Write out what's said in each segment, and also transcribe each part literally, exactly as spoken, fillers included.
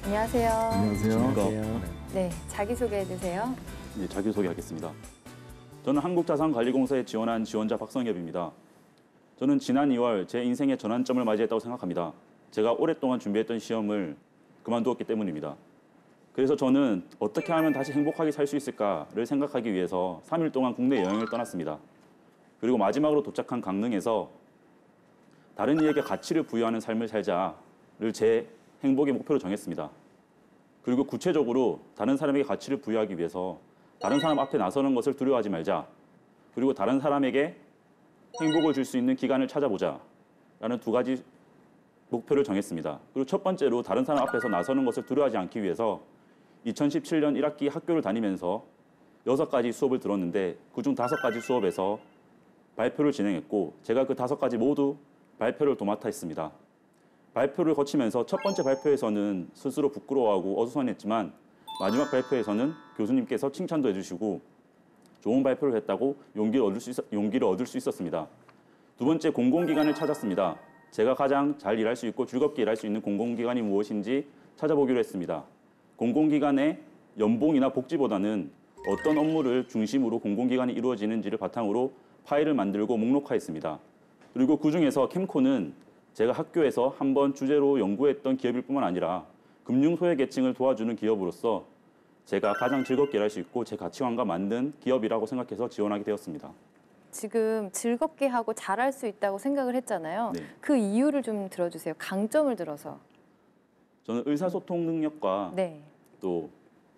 안녕하세요. 안녕하세요. 안녕하세요. 네, 자기소개해 주세요. 네, 자기소개하겠습니다. 저는 한국자산관리공사에 지원한 지원자 박성엽입니다. 저는 지난 이월 제 인생의 전환점을 맞이했다고 생각합니다. 제가 오랫동안 준비했던 시험을 그만두었기 때문입니다. 그래서 저는 어떻게 하면 다시 행복하게 살 수 있을까를 생각하기 위해서 삼 일 동안 국내 여행을 떠났습니다. 그리고 마지막으로 도착한 강릉에서 다른 이에게 가치를 부여하는 삶을 살자를 제 행복의 목표로 정했습니다. 그리고 구체적으로 다른 사람에게 가치를 부여하기 위해서 다른 사람 앞에 나서는 것을 두려워하지 말자. 그리고 다른 사람에게 행복을 줄 수 있는 기간을 찾아보자. 라는 두 가지 목표를 정했습니다. 그리고 첫 번째로 다른 사람 앞에서 나서는 것을 두려워하지 않기 위해서 이천십칠 년 일 학기 학교를 다니면서 여섯 가지 수업을 들었는데 그중 다섯 가지 수업에서 발표를 진행했고 제가 그 다섯 가지 모두 발표를 도맡아 했습니다. 발표를 거치면서 첫 번째 발표에서는 스스로 부끄러워하고 어수선했지만 마지막 발표에서는 교수님께서 칭찬도 해주시고 좋은 발표를 했다고 용기를 얻을 수, 있, 용기를 얻을 수 있었습니다. 두 번째, 공공기관을 찾았습니다. 제가 가장 잘 일할 수 있고 즐겁게 일할 수 있는 공공기관이 무엇인지 찾아보기로 했습니다. 공공기관의 연봉이나 복지보다는 어떤 업무를 중심으로 공공기관이 이루어지는지를 바탕으로 파일을 만들고 목록화했습니다. 그리고 그중에서 캠코는 제가 학교에서 한번 주제로 연구했던 기업일 뿐만 아니라 금융소외계층을 도와주는 기업으로서 제가 가장 즐겁게 일할 수 있고 제 가치관과 맞는 기업이라고 생각해서 지원하게 되었습니다. 지금 즐겁게 하고 잘할 수 있다고 생각을 했잖아요. 네. 그 이유를 좀 들어주세요. 강점을 들어서. 저는 의사소통 능력과 네. 또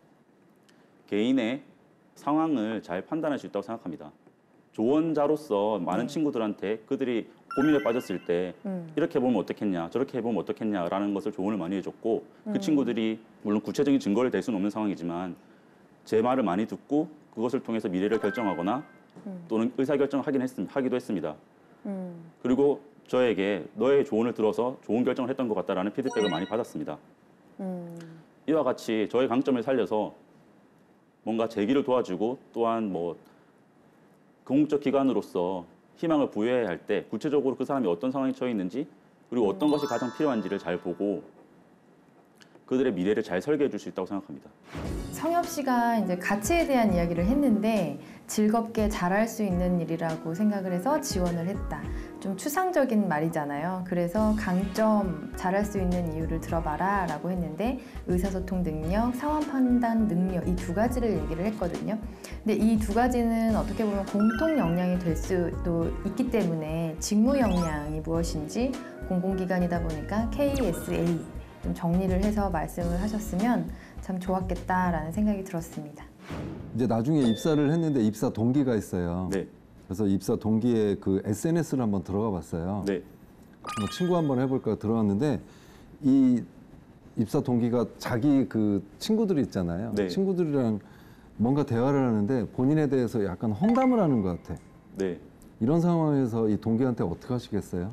개인의 상황을 잘 판단할 수 있다고 생각합니다. 조언자로서 많은 네. 친구들한테 그들이 고민에 빠졌을 때 음. 이렇게 보면 어떻겠냐, 저렇게 해보면 어떻겠냐라는 것을 조언을 많이 해줬고 그 음. 친구들이 물론 구체적인 증거를 댈 수는 없는 상황이지만 제 말을 많이 듣고 그것을 통해서 미래를 결정하거나 음. 또는 의사결정을 하긴 했, 하기도 했습니다. 음. 그리고 저에게 너의 조언을 들어서 좋은 결정을 했던 것 같다라는 피드백을 많이 받았습니다. 음. 이와 같이 저의 강점을 살려서 뭔가 제 길을 도와주고 또한 뭐 공적 기관으로서 희망을 부여해야 할 때 구체적으로 그 사람이 어떤 상황에 처해 있는지 그리고 어떤 것이 가장 필요한지를 잘 보고 그들의 미래를 잘 설계해 줄 수 있다고 생각합니다. 성엽 씨가 이제 가치에 대한 이야기를 했는데 즐겁게 잘할 수 있는 일이라고 생각을 해서 지원을 했다. 좀 추상적인 말이잖아요. 그래서 강점, 잘할 수 있는 이유를 들어봐라 라고 했는데 의사소통 능력, 상황 판단 능력 이 두 가지를 얘기를 했거든요. 근데 이 두 가지는 어떻게 보면 공통 역량이 될 수도 있기 때문에 직무 역량이 무엇인지 공공기관이다 보니까 케이에스에이 좀 정리를 해서 말씀을 하셨으면 참 좋았겠다라는 생각이 들었습니다. 이제 나중에 입사를 했는데 입사 동기가 있어요. 네. 그래서 입사 동기에 그 에스엔에스를 한번 들어가 봤어요. 네. 뭐 친구 한번 해볼까 들어갔는데 이 입사 동기가 자기 그 친구들이 있잖아요. 네. 친구들이랑 뭔가 대화를 하는데 본인에 대해서 약간 험담을 하는 것 같아. 네. 이런 상황에서 이 동기한테 어떻게 하시겠어요?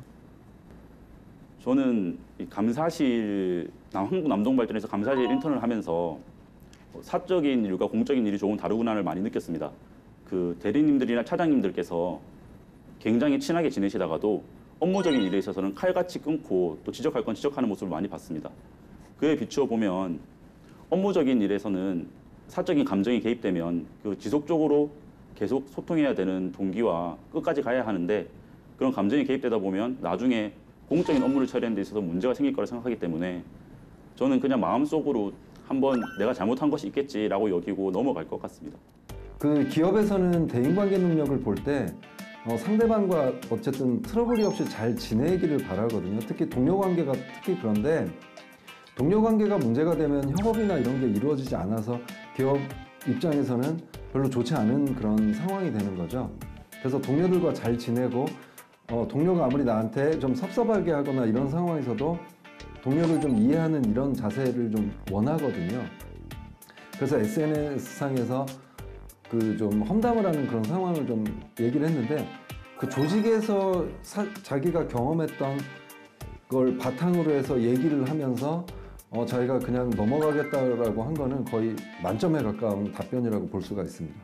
저는 이 감사실, 한국남동발전에서 감사실 인턴을 하면서 사적인 일과 공적인 일이 조금 다르구나를 많이 느꼈습니다. 그 대리님들이나 차장님들께서 굉장히 친하게 지내시다가도 업무적인 일에 있어서는 칼같이 끊고 또 지적할 건 지적하는 모습을 많이 봤습니다. 그에 비추어 보면 업무적인 일에서는 사적인 감정이 개입되면 그 지속적으로 계속 소통해야 되는 동기와 끝까지 가야 하는데 그런 감정이 개입되다 보면 나중에 공적인 업무를 처리하는 데 있어서 문제가 생길 거라 생각하기 때문에 저는 그냥 마음속으로 한번 내가 잘못한 것이 있겠지라고 여기고 넘어갈 것 같습니다. 그 기업에서는 대인관계 능력을 볼 때 어, 상대방과 어쨌든 트러블이 없이 잘 지내기를 바라거든요. 특히 동료 관계가 특히 그런데 동료 관계가 문제가 되면 협업이나 이런 게 이루어지지 않아서 기업 입장에서는 별로 좋지 않은 그런 상황이 되는 거죠. 그래서 동료들과 잘 지내고 어, 동료가 아무리 나한테 좀 섭섭하게 하거나 이런 상황에서도 동료를 좀 이해하는 이런 자세를 좀 원하거든요. 그래서 에스엔에스상에서 그 좀 험담을 하는 그런 상황을 좀 얘기를 했는데 그 조직에서 사, 자기가 경험했던 걸 바탕으로 해서 얘기를 하면서 어, 자기가 그냥 넘어가겠다라고 한 거는 거의 만점에 가까운 답변이라고 볼 수가 있습니다.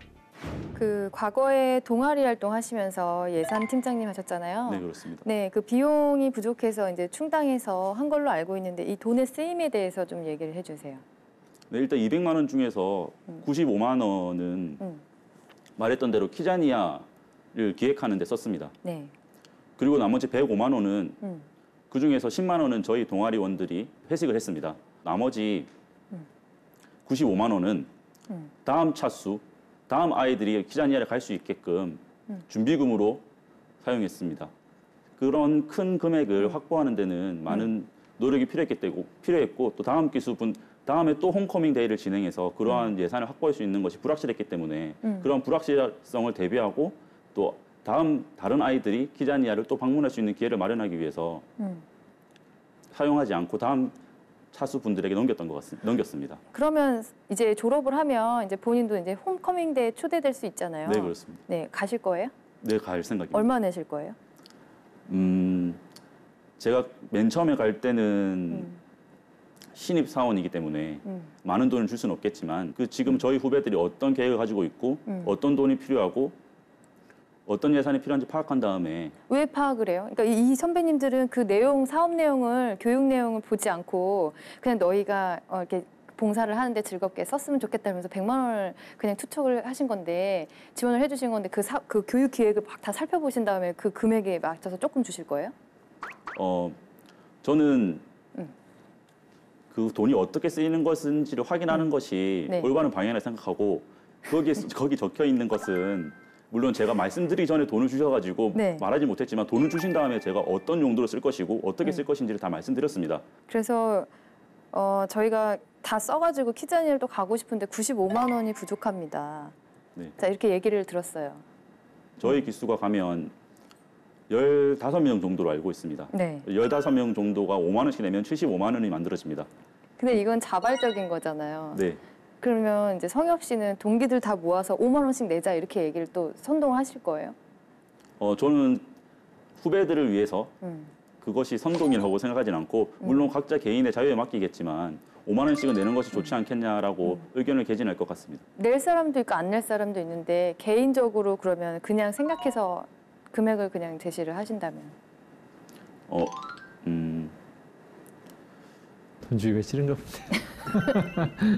그 과거에 동아리 활동하시면서 예산 팀장님 하셨잖아요. 네, 그렇습니다. 네, 그 비용이 부족해서 이제 충당해서 한 걸로 알고 있는데 이 돈의 쓰임에 대해서 좀 얘기를 해주세요. 네, 일단 이백만 원 중에서 음. 구십오만 원은 음. 말했던 대로 키자니아를 기획하는 데 썼습니다. 네. 그리고 나머지 백오만 원은 음. 그중에서 십만 원은 저희 동아리원들이 회식을 했습니다. 나머지 음. 구십오만 원은 음. 다음 차수, 다음 아이들이 키자니아를 갈 수 있게끔 음. 준비금으로 사용했습니다. 그런 큰 금액을 확보하는 데는 많은 노력이 필요했기 때문에 필요했고 또 다음 기수분 다음에 또 홈커밍 데이를 진행해서 그러한 예산을 확보할 수 있는 것이 불확실했기 때문에 음. 그런 불확실성을 대비하고 또 다음 다른 아이들이 키자니아를 또 방문할 수 있는 기회를 마련하기 위해서 음. 사용하지 않고 다음 차수 분들에게 넘겼던 것 같습니다. 넘겼습니다. 그러면 이제 졸업을 하면 이제 본인도 이제 홈커밍대에 초대될 수 있잖아요. 네, 그렇습니다. 네, 가실 거예요? 네, 갈 생각입니다. 얼마 내실 거예요? 음, 제가 맨 처음에 갈 때는 음. 신입 사원이기 때문에 음. 많은 돈을 줄 수는 없겠지만 그 지금 저희 후배들이 어떤 계획을 가지고 있고 음. 어떤 돈이 필요하고 어떤 예산이 필요한지 파악한 다음에 왜 파악을 해요? 그러니까 이 선배님들은 그 내용, 사업 내용을, 교육 내용을 보지 않고 그냥 너희가 어, 이렇게 봉사를 하는데 즐겁게 썼으면 좋겠다면서 백만 원을 그냥 투척을 하신 건데 지원을 해주신 건데 그, 사, 그 교육 기획을 막 다 살펴보신 다음에 그 금액에 맞춰서 조금 주실 거예요? 어 저는 음. 그 돈이 어떻게 쓰이는 것인지를 확인하는 음. 것이 네. 올바른 방향이라 생각하고 거기에 거기 적혀 있는 것은 물론 제가 말씀드리기 전에 돈을 주셔가지고 네. 말하지 못했지만 돈을 주신 다음에 제가 어떤 용도로 쓸 것이고 어떻게 음. 쓸 것인지를 다 말씀드렸습니다. 그래서 어, 저희가 다 써가지고 키자니아를 또 가고 싶은데 구십오만 원이 부족합니다. 네. 자, 이렇게 얘기를 들었어요. 저희 기수가 가면 열다섯 명 정도로 알고 있습니다. 네. 열다섯 명 정도가 오만 원씩 내면 칠십오만 원이 만들어집니다. 근데 이건 자발적인 거잖아요. 네. 그러면 이제 성엽 씨는 동기들 다 모아서 오만 원씩 내자 이렇게 얘기를 또 선동하실 거예요? 어, 저는 후배들을 위해서 음. 그것이 선동이라고 생각하진 않고 물론 각자 개인의 자유에 맡기겠지만 오만 원씩은 내는 것이 좋지 않겠냐라고 의견을 개진할 것 같습니다. 낼 사람도 있고 안 낼 사람도 있는데 개인적으로 그러면 그냥 생각해서 금액을 그냥 제시를 하신다면 어, 음, 돈 주기가 싫은가 본데.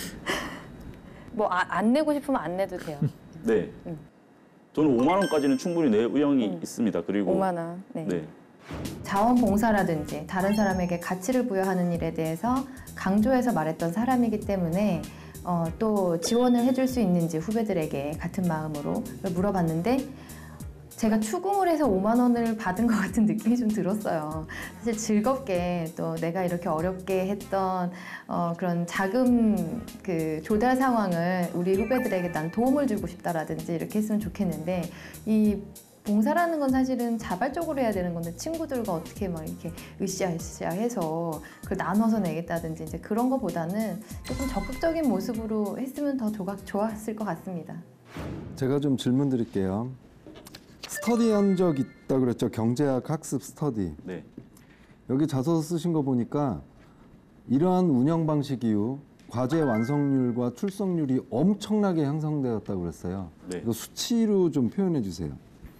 뭐 안 내고 싶으면 안 내도 돼요. 네. 음. 저는 오만 원까지는 충분히 낼 의향이 음. 있습니다. 그리고 오만 원. 네. 네. 자원봉사라든지 다른 사람에게 가치를 부여하는 일에 대해서 강조해서 말했던 사람이기 때문에 어, 또 지원을 해줄 수 있는지 후배들에게 같은 마음으로 물어봤는데 제가 추궁을 해서 오만 원을 받은 것 같은 느낌이 좀 들었어요. 사실 즐겁게 또 내가 이렇게 어렵게 했던 어, 그런 자금 그 조달 상황을 우리 후배들에게 난 도움을 주고 싶다라든지 이렇게 했으면 좋겠는데 이 봉사라는 건 사실은 자발적으로 해야 되는 건데 친구들과 어떻게 막 이렇게 으쌰으쌰 해서 그걸 나눠서 내겠다든지 이제 그런 거보다는 조금 적극적인 모습으로 했으면 더 조각, 좋았을 것 같습니다. 제가 좀 질문 드릴게요. 스터디한 적 있다 그랬죠? 경제학 학습 스터디. 네. 여기 자소서 쓰신 거 보니까 이러한 운영 방식 이후 과제 완성률과 출석률이 엄청나게 향상되었다고 그랬어요. 네. 이거 수치로 좀 표현해 주세요.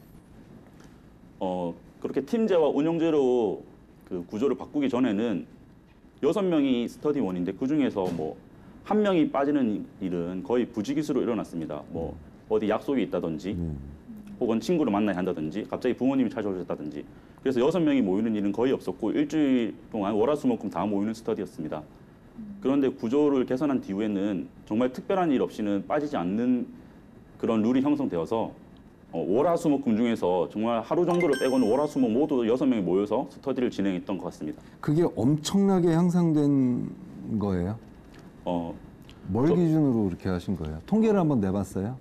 어, 그렇게 팀제와 운영제로 그 구조를 바꾸기 전에는 여섯 명이 스터디원인데 그 중에서 뭐 한 명이 빠지는 일은 거의 부지기수로 일어났습니다. 뭐 어디 약속이 있다든지 네. 혹은 친구를 만나야 한다든지 갑자기 부모님이 찾아오셨다든지 그래서 여섯 명이 모이는 일은 거의 없었고 일주일 동안 월화수목금 다 모이는 스터디였습니다. 그런데 구조를 개선한 뒤에는 정말 특별한 일 없이는 빠지지 않는 그런 룰이 형성되어서 어, 월화수목금 중에서 정말 하루 정도를 빼고는 월화수목 모두 여섯 명이 모여서 스터디를 진행했던 것 같습니다. 그게 엄청나게 향상된 거예요? 어, 뭘 저- 기준으로 그렇게 하신 거예요? 통계를 한번 내봤어요?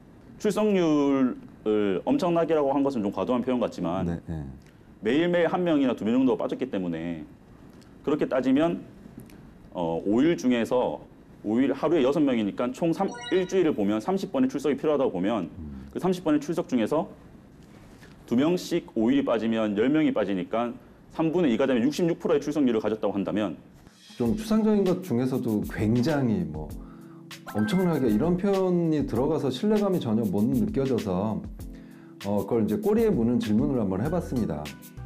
출석률을 엄청나게라고 한 것은 좀 과도한 표현 같지만 네, 네. 매일매일 한 명이나 두 명 정도 빠졌기 때문에 그렇게 따지면 어, 오 일 중에서 오 일 하루에 여섯 명이니까 총 삼, 일주일을 보면 삼십 번의 출석이 필요하다고 보면 그 삼십 번의 출석 중에서 두 명씩 오 일이 빠지면 열 명이 빠지니까 삼분의 이가 되면 육십육 퍼센트의 출석률을 가졌다고 한다면 좀 추상적인 것 중에서도 굉장히 뭐 엄청나게 이런 표현이 들어가서 신뢰감이 전혀 못 느껴져서 어, 그걸 이제 꼬리에 무는 질문을 한번 해봤습니다.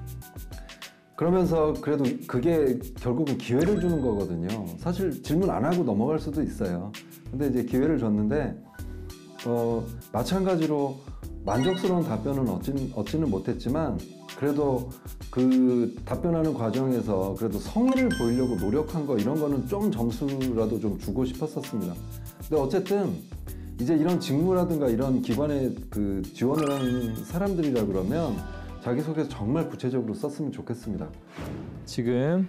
그러면서 그래도 그게 결국은 기회를 주는 거거든요. 사실 질문 안 하고 넘어갈 수도 있어요. 근데 이제 기회를 줬는데 어, 마찬가지로 만족스러운 답변은 얻지는, 얻지는 못했지만 그래도 그 답변하는 과정에서 그래도 성의를 보이려고 노력한 거 이런 거는 좀 점수라도 좀 주고 싶었었습니다. 근데 어쨌든 이제 이런 직무라든가 이런 기관에 그 지원을 하는 사람들이라 그러면 자기소개서 정말 구체적으로 썼으면 좋겠습니다. 지금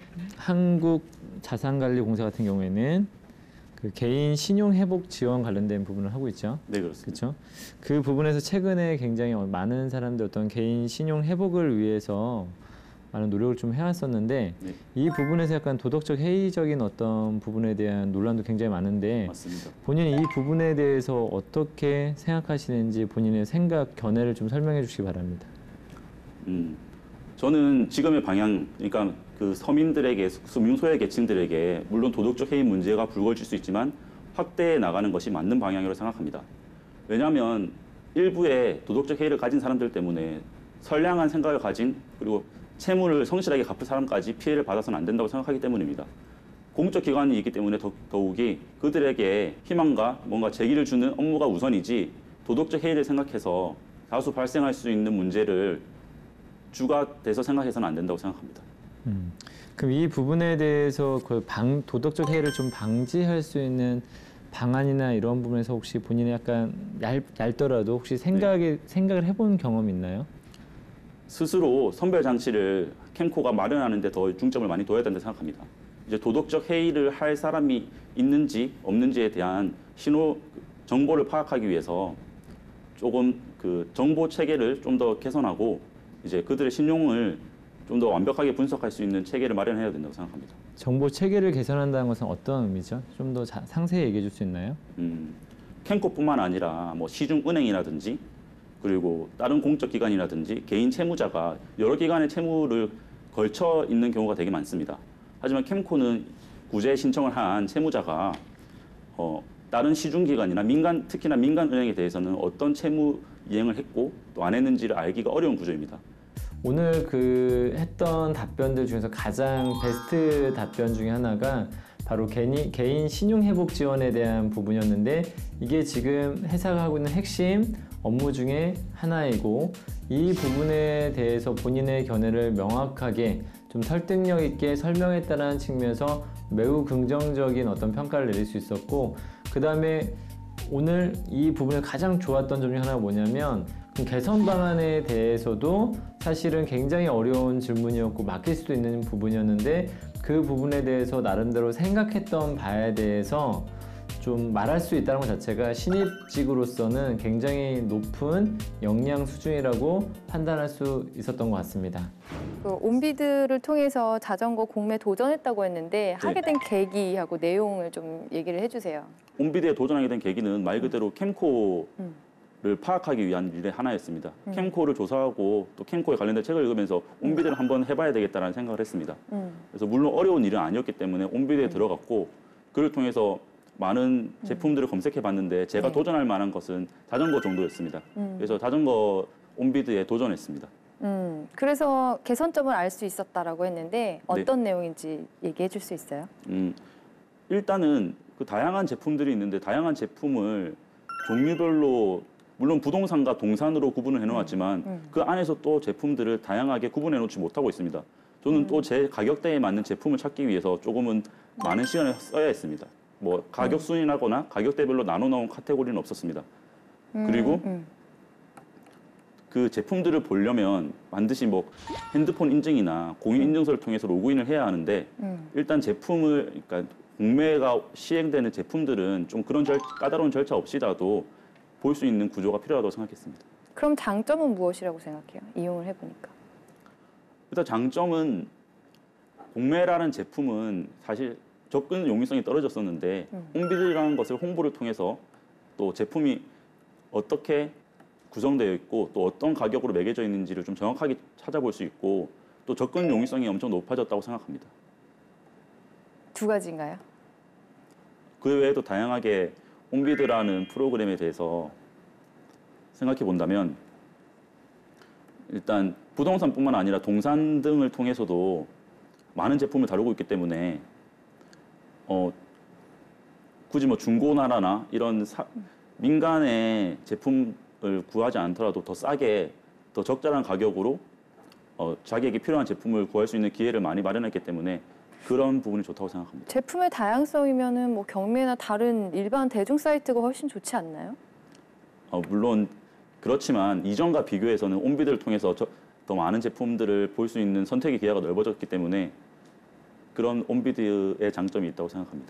한국자산관리공사 같은 경우에는 그 개인 신용회복 지원 관련된 부분을 하고 있죠. 네, 그렇습니다. 그렇죠. 그 부분에서 최근에 굉장히 많은 사람들 어떤 개인 신용 회복을 위해서 많은 노력을 좀 해왔었는데 네. 이 부분에서 약간 도덕적 해이적인 어떤 부분에 대한 논란도 굉장히 많은데 맞습니다. 본인이 이 부분에 대해서 어떻게 생각하시는지 본인의 생각, 견해를 좀 설명해 주시기 바랍니다. 음, 저는 지금의 방향, 그러니까 그 서민들에게, 금융소외 계층들에게 물론 도덕적 해이 문제가 불거질 수 있지만 확대해 나가는 것이 맞는 방향이라고 생각합니다. 왜냐하면 일부의 도덕적 해이를 가진 사람들 때문에 선량한 생각을 가진 그리고 채무를 성실하게 갚을 사람까지 피해를 받아서는 안 된다고 생각하기 때문입니다. 공적 기관이 있기 때문에 더욱이 그들에게 희망과 뭔가 재기를 주는 업무가 우선이지 도덕적 해이를 생각해서 다수 발생할 수 있는 문제를 주가 돼서 생각해서는 안 된다고 생각합니다. 음, 그럼 이 부분에 대해서 그 방, 도덕적 해이를 좀 방지할 수 있는 방안이나 이런 부분에서 혹시 본인이 약간 얇, 얇더라도 혹시 생각에, 네. 생각을 해본 경험 있나요? 스스로 선별 장치를 캠코가 마련하는 데 더 중점을 많이 둬야 된다고 생각합니다. 이제 도덕적 해이를 할 사람이 있는지 없는지에 대한 신호 정보를 파악하기 위해서 조금 그 정보 체계를 좀 더 개선하고 이제 그들의 신용을 좀 더 완벽하게 분석할 수 있는 체계를 마련해야 된다고 생각합니다. 정보 체계를 개선한다는 것은 어떤 의미죠? 좀 더 상세히 얘기해 줄 수 있나요? 음, 캠코뿐만 아니라 뭐 시중은행이라든지 그리고 다른 공적 기관이라든지 개인 채무자가 여러 기관의 채무를 걸쳐 있는 경우가 되게 많습니다. 하지만 캠코는 구제 신청을 한 채무자가 어, 다른 시중기관이나 민간, 특히나 민간은행에 대해서는 어떤 채무 이행을 했고 또 안 했는지를 알기가 어려운 구조입니다. 오늘 그 했던 답변들 중에서 가장 베스트 답변 중에 하나가 바로 개인, 개인 신용회복 지원에 대한 부분이었는데 이게 지금 회사가 하고 있는 핵심 업무 중에 하나이고 이 부분에 대해서 본인의 견해를 명확하게 좀 설득력 있게 설명했다는 측면에서 매우 긍정적인 어떤 평가를 내릴 수 있었고 그 다음에 오늘 이 부분에 가장 좋았던 점 중 하나가 뭐냐면 개선 방안에 대해서도 사실은 굉장히 어려운 질문이었고 막힐 수도 있는 부분이었는데 그 부분에 대해서 나름대로 생각했던 바에 대해서 좀 말할 수 있다는 것 자체가 신입직으로서는 굉장히 높은 역량 수준이라고 판단할 수 있었던 것 같습니다. 그 온비드를 통해서 자전거 공매 도전했다고 했는데 하게 된 계기하고 내용을 좀 얘기를 해주세요. 온비드에 도전하게 된 계기는 말 그대로 캠코를 음. 파악하기 위한 일의 하나였습니다. 음. 캠코를 조사하고 또 캠코에 관련된 책을 읽으면서 온비드를 한번 해봐야 되겠다는 생각을 했습니다. 음. 그래서 물론 어려운 일은 아니었기 때문에 온비드에 음. 들어갔고 그를 통해서 많은 제품들을 음. 검색해 봤는데 제가 네. 도전할 만한 것은 자전거 정도였습니다. 음. 그래서 자전거 온비드에 도전했습니다. 음, 그래서 개선점을 알 수 있었다라고 했는데 어떤 네. 내용인지 얘기해 줄 수 있어요? 음, 일단은 그 다양한 제품들이 있는데 다양한 제품을 종류별로 물론 부동산과 동산으로 구분을 해놓았지만 음. 음. 그 안에서 또 제품들을 다양하게 구분해 놓지 못하고 있습니다. 저는 음. 또 제 가격대에 맞는 제품을 찾기 위해서 조금은 많은 시간을 써야 했습니다. 뭐 가격 순위나거나 가격대별로 나눠 놓은 카테고리는 없었습니다. 음, 그리고 음. 그 제품들을 보려면 반드시 뭐 핸드폰 인증이나 공인 인증서를 통해서 로그인을 해야 하는데 음. 일단 제품을 그러니까 공매가 시행되는 제품들은 좀 그런 절, 까다로운 절차 없이라도 볼 수 있는 구조가 필요하다고 생각했습니다. 그럼 장점은 무엇이라고 생각해요? 이용을 해보니까. 일단 장점은 공매라는 제품은 사실 접근 용이성이 떨어졌었는데 음. 온비드라는 것을 홍보를 통해서 또 제품이 어떻게 구성되어 있고 또 어떤 가격으로 매겨져 있는지를 좀 정확하게 찾아볼 수 있고 또 접근 용이성이 엄청 높아졌다고 생각합니다. 두 가지인가요? 그 외에도 다양하게 온비드라는 프로그램에 대해서 생각해 본다면 일단 부동산뿐만 아니라 동산 등을 통해서도 많은 제품을 다루고 있기 때문에 어, 굳이 뭐 중고나라나 이런 사, 민간의 제품을 구하지 않더라도 더 싸게 더 적절한 가격으로 어, 자기에게 필요한 제품을 구할 수 있는 기회를 많이 마련했기 때문에 그런 부분이 좋다고 생각합니다. 제품의 다양성이면은 뭐 경매나 다른 일반 대중 사이트가 훨씬 좋지 않나요? 어, 물론 그렇지만 이전과 비교해서는 온비드를 통해서 저, 더 많은 제품들을 볼 수 있는 선택의 기회가 넓어졌기 때문에 그런 온비드의 장점이 있다고 생각합니다.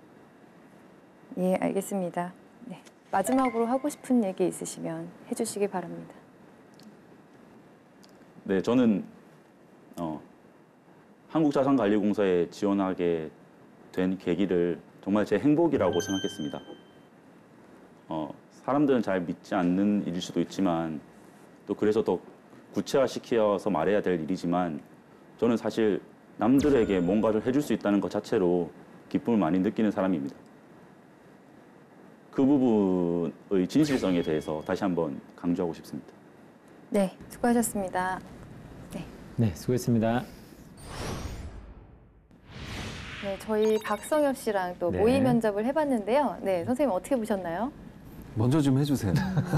예, 알겠습니다. 네. 마지막으로 하고 싶은 얘기 있으시면 해주시기 바랍니다. 네, 저는 어, 한국자산관리공사에 지원하게 된 계기를 정말 제 행복이라고 생각했습니다. 어, 사람들은 잘 믿지 않는 일일 수도 있지만 또 그래서 더 구체화시켜서 말해야 될 일이지만 저는 사실 남들에게 뭔가를 해줄 수 있다는 것 자체로 기쁨을 많이 느끼는 사람입니다. 그 부분의 진실성에 대해서 다시 한번 강조하고 싶습니다. 네, 수고하셨습니다. 네, 네, 수고했습니다. 네 저희 박성엽 씨랑 또 네. 모의 면접을 해봤는데요. 네, 선생님 어떻게 보셨나요? 먼저 좀 해주세요.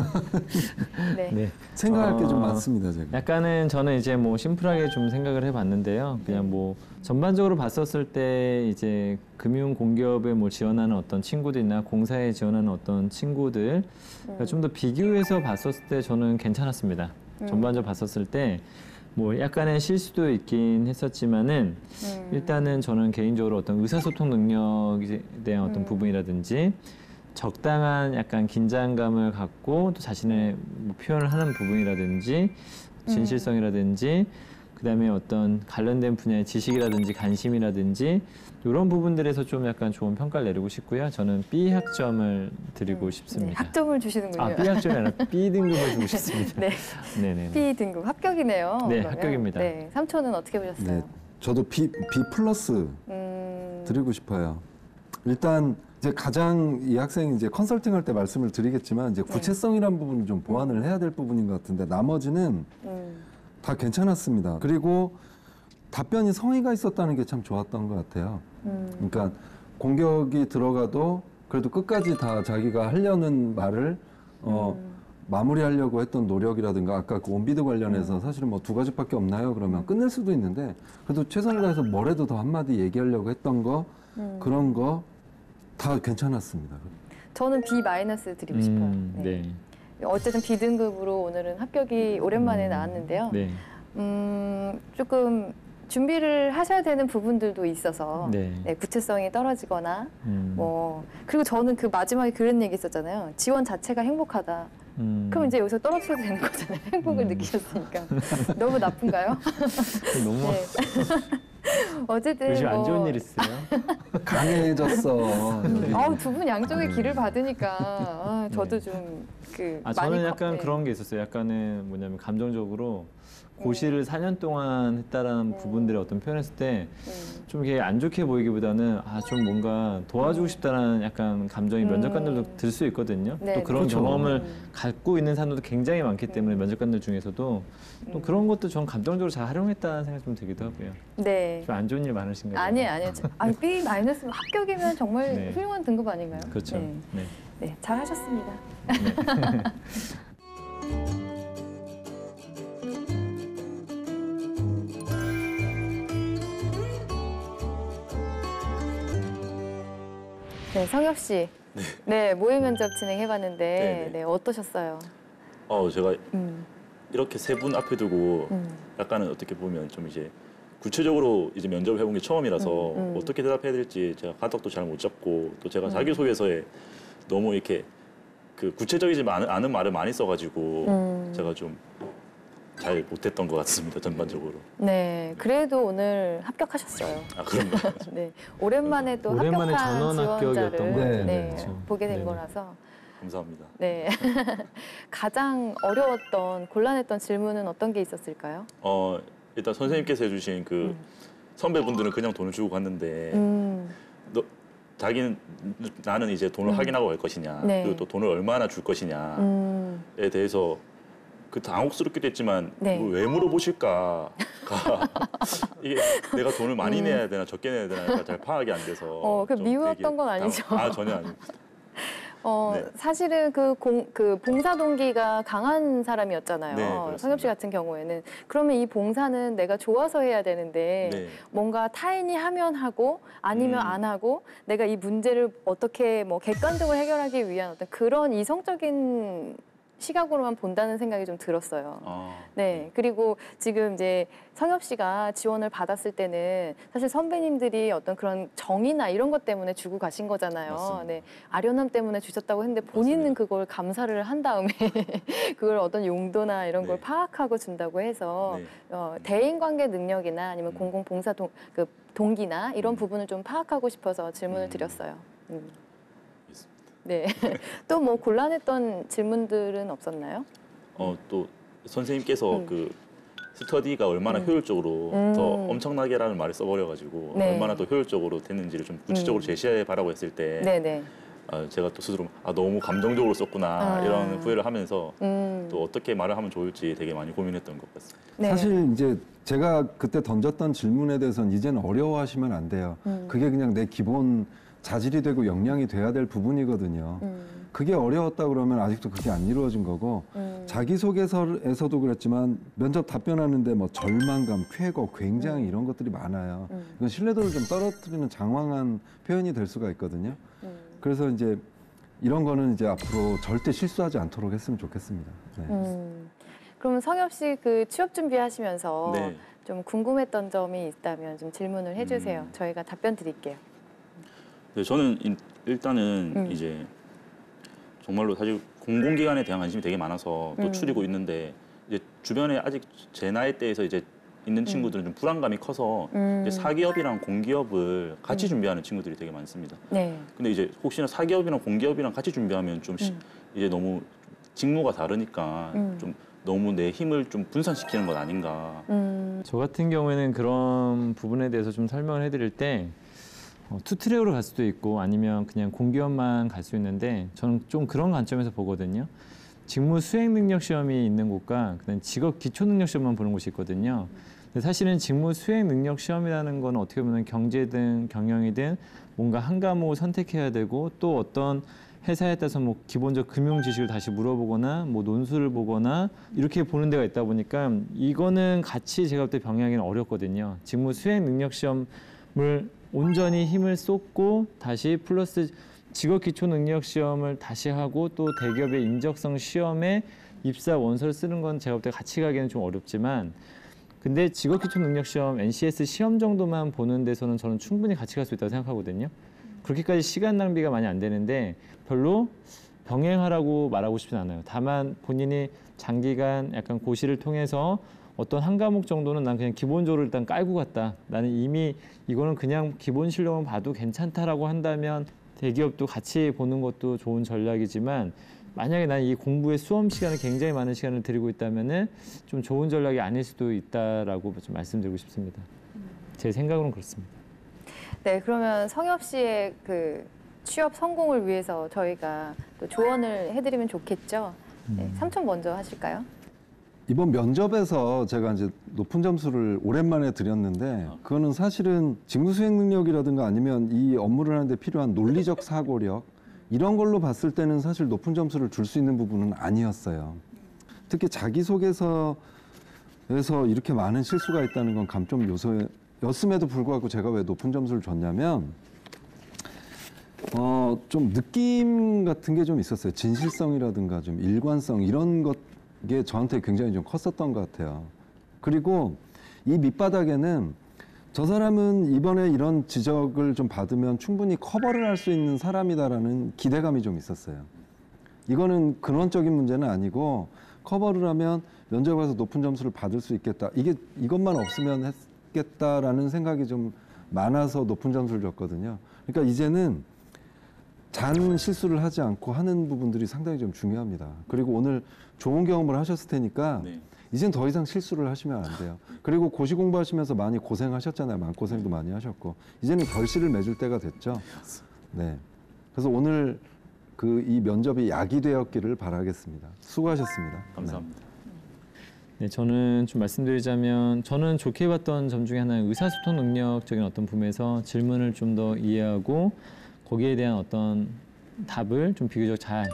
네. 네. 생각할 게 좀 어, 많습니다, 제가. 약간은 저는 이제 뭐 심플하게 좀 생각을 해봤는데요. 그냥 뭐 전반적으로 봤었을 때 이제 금융 공기업에 뭐 지원하는 어떤 친구들이나 공사에 지원하는 어떤 친구들 그러니까 좀 더 비교해서 봤었을 때 저는 괜찮았습니다. 음. 전반적으로 봤었을 때 뭐 약간의 실수도 있긴 했었지만은 음. 일단은 저는 개인적으로 어떤 의사소통 능력에 대한 어떤 음. 부분이라든지 적당한 약간 긴장감을 갖고 또 자신의 뭐 표현을 하는 부분이라든지 진실성이라든지 그다음에 어떤 관련된 분야의 지식이라든지 관심이라든지 이런 부분들에서 좀 약간 좋은 평가를 내리고 싶고요. 저는 B 학점을 드리고 네, 싶습니다. 학점을 주시는군요. 아, B 학점이 아니라 B 등급을 주고 싶습니다. 네, 네네. B 등급 합격이네요. 네, 그러면. 합격입니다. 네, 삼촌은 어떻게 보셨어요? 네, 저도 B, B 플러스 음, 드리고 싶어요. 일단 이제 가장 이 학생이 이제 컨설팅 할 때 말씀을 드리겠지만 이제 구체성이란 부분을 좀 보완을 해야 될 부분인 것 같은데 나머지는 음, 다 괜찮았습니다. 그리고 답변이 성의가 있었다는 게 참 좋았던 것 같아요. 음, 그러니까 공격이 들어가도 그래도 끝까지 다 자기가 하려는 말을 어, 음. 마무리하려고 했던 노력이라든가 아까 그 온비드 관련해서 사실은 뭐 두 가지밖에 없나요? 그러면 끝낼 수도 있는데 그래도 최선을 다해서 뭐라도 더 한마디 얘기하려고 했던 거 음. 그런 거 다 괜찮았습니다. 저는 B 마이너스 드리고 싶어요. 음, 네. 네. 어쨌든 B 등급으로 오늘은 합격이 오랜만에 음, 나왔는데요. 네. 음, 조금 준비를 하셔야 되는 부분들도 있어서 네. 네, 구체성이 떨어지거나 음, 뭐 그리고 저는 그 마지막에 그런 얘기 있었잖아요. 지원 자체가 행복하다. 음, 그럼 이제 여기서 떨어지셔도 되는 거잖아요. 행복을 음. 느끼셨으니까. 너무 나쁜가요? 너무 네. 어쨌든 요즘 안 뭐 좋은 일 있어요? 강해졌어. 여기. 아우 두 분 양쪽의 길을 받으니까 아, 저도 네. 좀 그 아, 저는 약간 그런 게 있었어요. 약간은 뭐냐면 감정적으로 고시를 사 년 동안 했다라는 음. 부분들을 어떤 표현했을 때 음, 좀 이게 안 좋게 보이기보다는 아, 좀 뭔가 도와주고 싶다라는 약간 감정이 음. 면접관들도 들 수 있거든요. 네, 또 그런 그렇죠. 경험을 음. 갖고 있는 사람들도 굉장히 많기 때문에 면접관들 중에서도 또 음. 그런 것도 전 감정적으로 잘 활용했다는 생각이 좀 들기도 하고요. 네. 좀 안 좋은 일 많으신가요? 아니에요, 아니에요. 저- 아니, B 마이너스 합격이면 정말 네. 훌륭한 등급 아닌가요? 그렇죠. 네, 네. 네, 잘하셨습니다. 네, 성엽 씨. 네, 모의 면접 진행해봤는데 네, 네. 네, 어떠셨어요? 어, 제가 음, 이렇게 세 분 앞에 두고 음, 약간은 어떻게 보면 좀 이제 구체적으로 이제 면접을 해본 게 처음이라서 음, 음. 어떻게 대답해야 될지 제가 가닥도 잘 못 잡고 또 제가 음. 자기소개서에 너무 이렇게 그 구체적이지 않은, 않은 말을 많이 써가지고 음. 제가 좀 잘 못했던 것 같습니다 전반적으로. 네, 그래도 오늘 합격하셨어요. 아 그런가요? 네, 오랜만에 또 오랜만에 합격한 전원 지원자를 합격이었던 것 네, 같아요. 네, 그렇죠. 보게 된 네네. 거라서 감사합니다. 네. 가장 어려웠던 곤란했던 질문은 어떤 게 있었을까요? 어 일단 선생님께서 해주신 그 음. 선배분들은 그냥 돈을 주고 갔는데 음, 너 자기는 나는 이제 돈을 음. 확인하고 갈 것이냐, 네. 그리고 또 돈을 얼마나 줄 것이냐에 음. 대해서 그 당혹스럽기도 했지만 네. 이걸 왜 물어보실까가 이게 내가 돈을 많이 음. 내야 되나 적게 내야 되나 잘 파악이 안 돼서 어, 그 좀 미웠던 되게 건 아니죠? 당혹- 아 전혀 아닙니다. 어, 네. 사실은 그, 공, 그 봉사 동기가 강한 사람이었잖아요. 네, 그렇습니다. 성엽 씨 같은 경우에는. 그러면 이 봉사는 내가 좋아서 해야 되는데 네. 뭔가 타인이 하면 하고 아니면 음. 안 하고 내가 이 문제를 어떻게 뭐 객관적으로 해결하기 위한 어떤 그런 이성적인 시각으로만 본다는 생각이 좀 들었어요. 아, 네. 그리고 지금 이제 성엽 씨가 지원을 받았을 때는 사실 선배님들이 어떤 그런 정의나 이런 것 때문에 주고 가신 거잖아요. 맞습니다. 네. 아련함 때문에 주셨다고 했는데 본인은 맞습니다. 그걸 감사를 한 다음에 그걸 어떤 용도나 이런 걸 네. 파악하고 준다고 해서 네. 어, 대인관계 능력이나 아니면 음. 공공봉사 동, 그 동기나 이런 음. 부분을 좀 파악하고 싶어서 질문을 음. 드렸어요. 음. 알겠습니다. 네. 또 뭐 곤란했던 질문들은 없었나요? 어, 또 선생님께서 음. 그 스터디가 얼마나 음. 효율적으로 음. 더 엄청나게라는 말을 써버려가지고 네. 얼마나 더 효율적으로 됐는지를 좀 구체적으로 음. 제시해 바라고 했을 때 네네. 어, 제가 또 스스로 아 너무 감정적으로 썼구나 아. 이런 후회를 하면서 음. 또 어떻게 말을 하면 좋을지 되게 많이 고민했던 것 같습니다. 네. 사실 이제 제가 그때 던졌던 질문에 대해서는 이제는 어려워하시면 안 돼요. 음. 그게 그냥 내 기본 자질이 되고 역량이 돼야 될 부분이거든요. 음. 그게 어려웠다 그러면 아직도 그게 안 이루어진 거고 음. 자기소개서에서도 그랬지만 면접 답변하는데 뭐 절망감, 쾌거, 굉장히 음. 이런 것들이 많아요. 음. 이건 신뢰도를 좀 떨어뜨리는 장황한 표현이 될 수가 있거든요. 음. 그래서 이제 이런 거는 이제 앞으로 절대 실수하지 않도록 했으면 좋겠습니다. 네. 음. 그러면 성엽 씨 그 취업 준비하시면서 네. 좀 궁금했던 점이 있다면 좀 질문을 해주세요. 음. 저희가 답변 드릴게요. 네, 저는 일- 일단은 음. 이제 정말로 사실 공공기관에 대한 관심이 되게 많아서 또 음. 추리고 있는데 이제 주변에 아직 제 나이대에서 이제 있는 친구들은 좀 불안감이 커서 음. 이제 사기업이랑 공기업을 같이 음. 준비하는 친구들이 되게 많습니다. 네. 근데 이제 혹시나 사기업이랑 공기업이랑 같이 준비하면 좀 시- 음. 이제 너무 직무가 다르니까 음. 좀 너무 내 힘을 좀 분산시키는 건 아닌가. 음. 저 같은 경우에는 그런 부분에 대해서 좀 설명을 해드릴 때 어, 투트랙으로 갈 수도 있고 아니면 그냥 공기업만 갈 수 있는데 저는 좀 그런 관점에서 보거든요. 직무 수행 능력 시험이 있는 곳과 그다음 직업 기초 능력 시험만 보는 곳이 있거든요. 근데 사실은 직무 수행 능력 시험이라는 건 어떻게 보면 경제든 경영이든 뭔가 한 과목을 선택해야 되고 또 어떤 회사에 따라서 뭐 기본적 금융 지식을 다시 물어보거나 뭐 논술을 보거나 이렇게 보는 데가 있다 보니까 이거는 같이 제가 볼 때 병행하기는 어렵거든요. 직무 수행 능력 시험을 온전히 힘을 쏟고 다시 플러스 직업 기초 능력 시험을 다시 하고 또 대기업의 인적성 시험에 입사 원서를 쓰는 건 제가 볼 때 같이 가기는 좀 어렵지만 근데 직업 기초 능력 시험 엔씨에스 시험 정도만 보는 데서는 저는 충분히 같이 갈 수 있다고 생각하거든요. 그렇게까지 시간 낭비가 많이 안 되는데 별로 병행하라고 말하고 싶진 않아요. 다만 본인이 장기간 약간 고시를 통해서 어떤 한 과목 정도는 난 그냥 기본적으로 일단 깔고 갔다. 나는 이미 이거는 그냥 기본 실력만 봐도 괜찮다라고 한다면 대기업도 같이 보는 것도 좋은 전략이지만 만약에 난 이 공부에 수험 시간을 굉장히 많은 시간을 들이고 있다면은 좀 좋은 전략이 아닐 수도 있다라고 좀 말씀드리고 싶습니다. 제 생각으로는 그렇습니다. 네, 그러면 성엽 씨의 그 취업 성공을 위해서 저희가 또 조언을 해드리면 좋겠죠. 네, 삼촌 먼저 하실까요? 이번 면접에서 제가 이제 높은 점수를 오랜만에 드렸는데 그거는 사실은 직무 수행 능력이라든가 아니면 이 업무를 하는데 필요한 논리적 사고력 이런 걸로 봤을 때는 사실 높은 점수를 줄 수 있는 부분은 아니었어요. 특히 자기소개서에서 이렇게 많은 실수가 있다는 건 감점 요소였음에도 불구하고 제가 왜 높은 점수를 줬냐면 어, 좀 느낌 같은 게 좀 있었어요. 진실성이라든가 좀 일관성 이런 것 게 저한테 굉장히 좀 컸었던 것 같아요. 그리고 이 밑바닥에는 저 사람은 이번에 이런 지적을 좀 받으면 충분히 커버를 할 수 있는 사람이다라는 기대감이 좀 있었어요. 이거는 근원적인 문제는 아니고 커버를 하면 면접에 가서 높은 점수를 받을 수 있겠다. 이게 이것만 없으면 했겠다라는 생각이 좀 많아서 높은 점수를 줬거든요. 그러니까 이제는 잔 실수를 하지 않고 하는 부분들이 상당히 좀 중요합니다. 그리고 오늘 좋은 경험을 하셨을 테니까 네. 이젠 더 이상 실수를 하시면 안 돼요. 그리고 고시 공부하시면서 많이 고생하셨잖아요. 마음고생도 많이 하셨고 이제는 결실을 맺을 때가 됐죠. 네. 그래서 오늘 그 이 면접이 약이 되었기를 바라겠습니다. 수고하셨습니다. 감사합니다. 네, 저는 좀 말씀드리자면 저는 좋게 봤던 점 중에 하나는 의사소통 능력적인 어떤 부분에서 질문을 좀 더 이해하고 거기에 대한 어떤 답을 좀 비교적 잘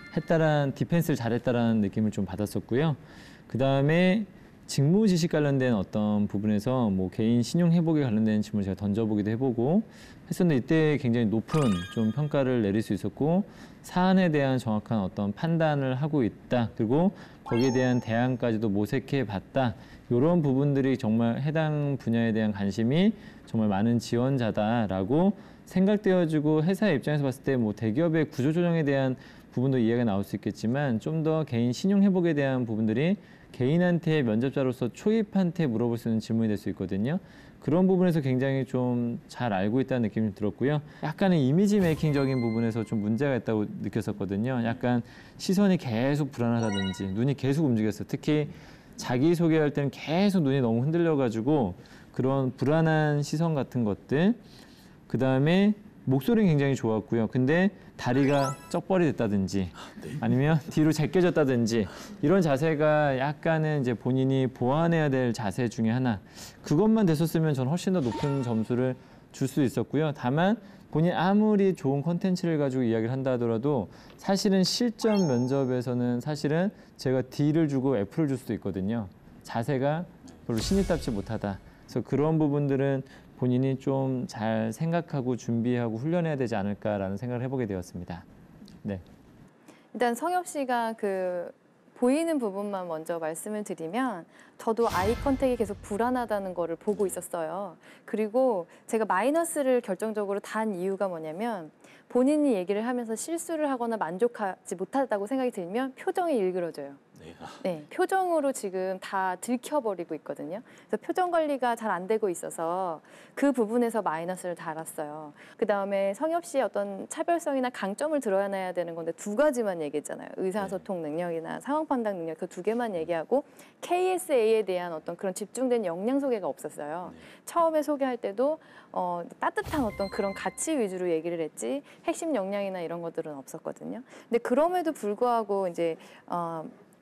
했다란 디펜스를 잘했다라는 느낌을 좀 받았었고요. 그 다음에 직무 지식 관련된 어떤 부분에서 뭐 개인 신용 회복에 관련된 질문을 제가 던져보기도 해보고 했었는데 이때 굉장히 높은 좀 평가를 내릴 수 있었고 사안에 대한 정확한 어떤 판단을 하고 있다. 그리고 거기에 대한 대안까지도 모색해 봤다. 이런 부분들이 정말 해당 분야에 대한 관심이 정말 많은 지원자다라고 생각되어지고 회사의 입장에서 봤을 때 뭐 대기업의 구조조정에 대한 부분도 이해가 나올 수 있겠지만 좀 더 개인 신용 회복에 대한 부분들이 개인한테 면접자로서 초입한테 물어볼 수 있는 질문이 될 수 있거든요. 그런 부분에서 굉장히 좀 잘 알고 있다는 느낌이 들었고요. 약간의 이미지 메이킹적인 부분에서 좀 문제가 있다고 느꼈었거든요. 약간 시선이 계속 불안하다든지 눈이 계속 움직였어요. 특히 자기소개할 때는 계속 눈이 너무 흔들려가지고 그런 불안한 시선 같은 것들 그 다음에 목소리는 굉장히 좋았고요. 근데 다리가 쩍벌이 됐다든지 아니면 뒤로 제껴졌다든지 이런 자세가 약간은 이제 본인이 보완해야 될 자세 중에 하나. 그것만 됐었으면 저는 훨씬 더 높은 점수를 줄 수 있었고요. 다만 본인 아무리 좋은 콘텐츠를 가지고 이야기를 한다 하더라도 사실은 실전 면접에서는 사실은 제가 D를 주고 F를 줄 수도 있거든요. 자세가 별로 신입답지 못하다. 그래서 그런 부분들은 본인이 좀 잘 생각하고 준비하고 훈련해야 되지 않을까라는 생각을 해보게 되었습니다. 네. 일단 성엽 씨가 그 보이는 부분만 먼저 말씀을 드리면 저도 아이 컨택이 계속 불안하다는 거를 보고 있었어요. 그리고 제가 마이너스를 결정적으로 단 이유가 뭐냐면 본인이 얘기를 하면서 실수를 하거나 만족하지 못하다고 생각이 들면 표정이 일그러져요. 네. 네, 표정으로 지금 다 들켜버리고 있거든요. 그래서 표정 관리가 잘 안 되고 있어서 그 부분에서 마이너스를 달았어요. 그 다음에 성엽 씨의 어떤 차별성이나 강점을 드러내야 되는 건데 두 가지만 얘기했잖아요. 의사소통 능력이나 상황 판단 능력 그 두 개만 얘기하고 케이에스에이에 대한 어떤 그런 집중된 역량 소개가 없었어요. 네. 처음에 소개할 때도 어, 따뜻한 어떤 그런 가치 위주로 얘기를 했지 핵심 역량이나 이런 것들은 없었거든요. 근데 그럼에도 불구하고 이제 어,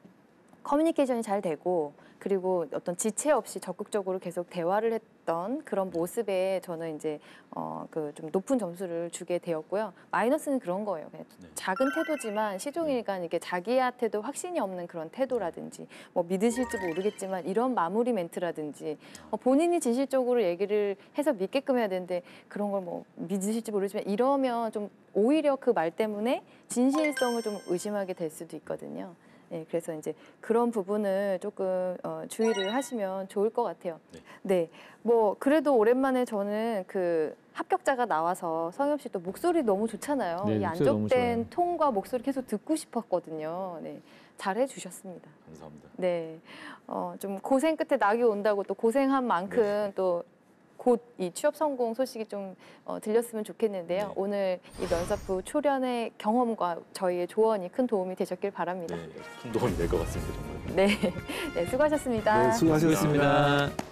커뮤니케이션이 잘 되고 그리고 어떤 지체 없이 적극적으로 계속 대화를 했던 그런 모습에 저는 이제 어 그 좀 높은 점수를 주게 되었고요. 마이너스는 그런 거예요. 그냥 네. 작은 태도지만 시종일관 이게 자기한테도 확신이 없는 그런 태도라든지 뭐 믿으실지 모르겠지만 이런 마무리 멘트라든지 어 본인이 진실적으로 얘기를 해서 믿게끔 해야 되는데 그런 걸 뭐 믿으실지 모르지만 이러면 좀 오히려 그 말 때문에 진실성을 좀 의심하게 될 수도 있거든요. 네, 그래서 이제 그런 부분을 조금 어, 주의를 하시면 좋을 것 같아요. 네. 네, 뭐 그래도 오랜만에 저는 그 합격자가 나와서 성엽 씨 또 목소리 너무 좋잖아요. 네, 이 목소리 너무 좋아요. 안정된 톤과 목소리 계속 듣고 싶었거든요. 네, 잘 해주셨습니다. 감사합니다. 네, 어, 좀 고생 끝에 낙이 온다고 또 고생한 만큼 네. 또 곧 이 취업 성공 소식이 좀 어, 들렸으면 좋겠는데요. 네. 오늘 이 면접 후 초련의 경험과 저희의 조언이 큰 도움이 되셨길 바랍니다. 네, 큰 도움이 될 것 같습니다. 정말. 네, 네 수고하셨습니다. 네, 수고하셨습니다. 수고하셨습니다.